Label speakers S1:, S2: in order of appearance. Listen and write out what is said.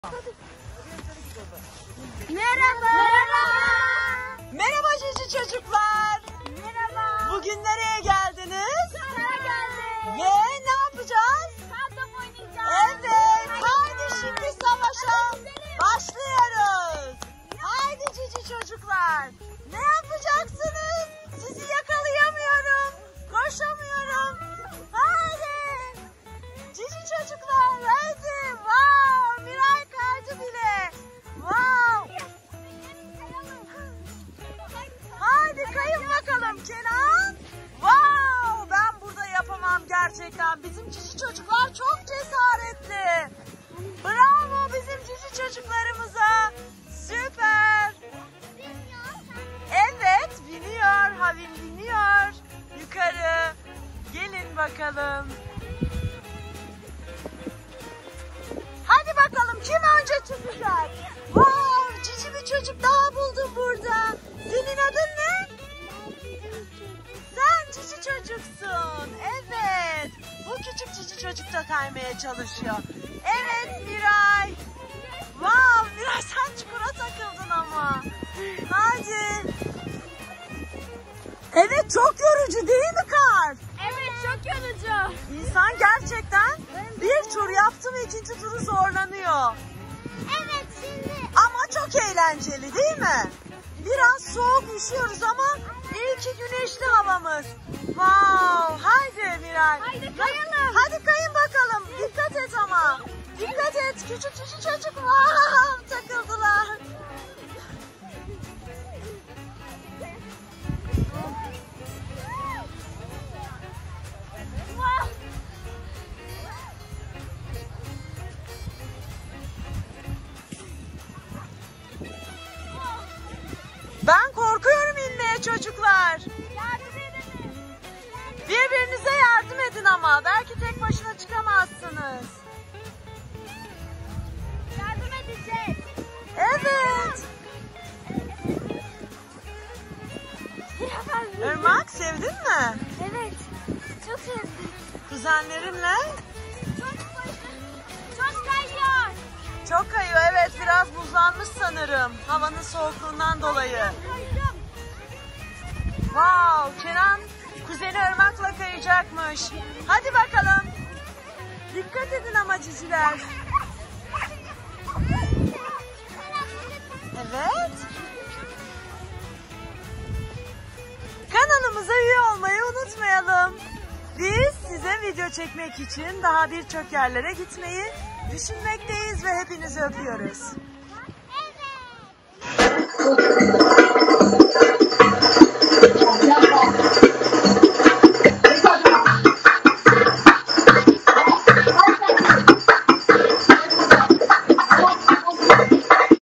S1: Merhaba. Merhaba.
S2: Merhaba cici çocuklar.
S1: Merhaba.
S2: Bugün nereye geldiniz?
S1: Sana geldik.
S2: Ve ne yapacağız?
S1: Kağıt oynayacağız.
S2: Evet. Haydi şimdi savaşa başlıyoruz. Haydi cici çocuklar. Ne yapacaksınız? Sizi yakalayamıyorum. Koşamıyorum. Haydi. Cici çocuklar haydi. Wow. Miray kaydı bile. Wow. Hadi kayın bakalım Kenan. Wow, ben burada yapamam gerçekten. Bizim cici çocuklar çok cesaretli. Bravo bizim cici çocuklarımıza. Süper. Evet, biniyor. Havin biniyor. Yukarı. Gelin bakalım. Hadi bakalım kim önce çıkacak? Wow, cici bir çocuk daha buldum burada. Senin adın ne? Sen cici çocuksun. Evet. Bu küçük cici çocuk da kaymaya çalışıyor. Evet Miray. Wow, Miray sen çukura takıldın ama. Hadi. Evet çok yorucu değil mi kar?
S1: Evet, çok yorucu.
S2: İnsan gerçekten bir tur yaptı ve ikinci turu zorlanıyor.
S1: Evet, şimdi.
S2: Ama çok eğlenceli değil mi? Biraz soğuk üşüyoruz ama iyi ki güneşli havamız. Wow, haydi Miray.
S1: Haydi kayalım.
S2: Hadi kayın bakalım. Dikkat et ama. Dikkat et. Küçük cici çocuk. Wow, takıldılar. Ben korkuyorum inmeye çocuklar.
S1: Yardım edin.
S2: Birbirinize yardım edin ama. Belki tek başına çıkamazsınız.
S1: Yardım edeceğiz.
S2: Evet. Irmak sevdin mi?
S1: Evet, çok sevdim.
S2: Kuzenlerinle?
S1: Çok kayıyor.
S2: Çok kayıyor evet biraz buzlanmış sanırım. Havanın soğukluğundan dolayı.
S1: Kaydım.
S2: Wow, Kenan kuzeni Irmak'la kayacakmış. Hadi bakalım. Dikkat edin ama ciciler. Evet. Kanalımıza üye olmayı unutmayalım. Biz size video çekmek için daha birçok yerlere gitmeyi düşünmekteyiz ve hepinizi öpüyoruz.
S1: Evet.